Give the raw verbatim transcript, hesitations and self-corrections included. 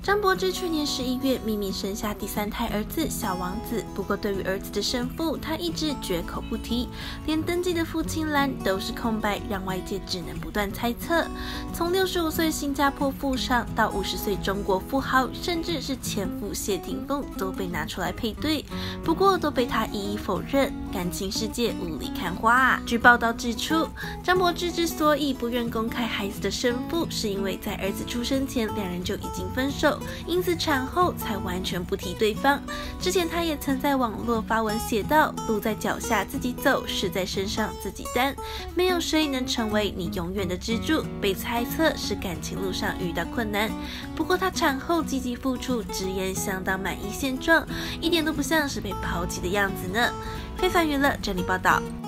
张柏芝去年十一月秘密生下第三胎儿子小王子，不过对于儿子的生父，他一直绝口不提，连登记的父亲栏都是空白，让外界只能不断猜测。从六十五岁新加坡富商到五十岁中国富豪，甚至是前夫谢霆锋都被拿出来配对，不过都被他一一否认，感情世界雾里看花。据报道指出，张柏芝之所以不愿公开孩子的生父，是因为在儿子出生前两人就已经分手，因此产后才完全不提对方。之前他也曾在网络发文写道：路在脚下自己走，事在身上自己担，没有谁能成为你永远的支柱。被猜测是感情路上遇到困难，不过他产后积极付出，直言相当满意现状，一点都不像是被抛弃的样子呢。非凡娱乐整理报道。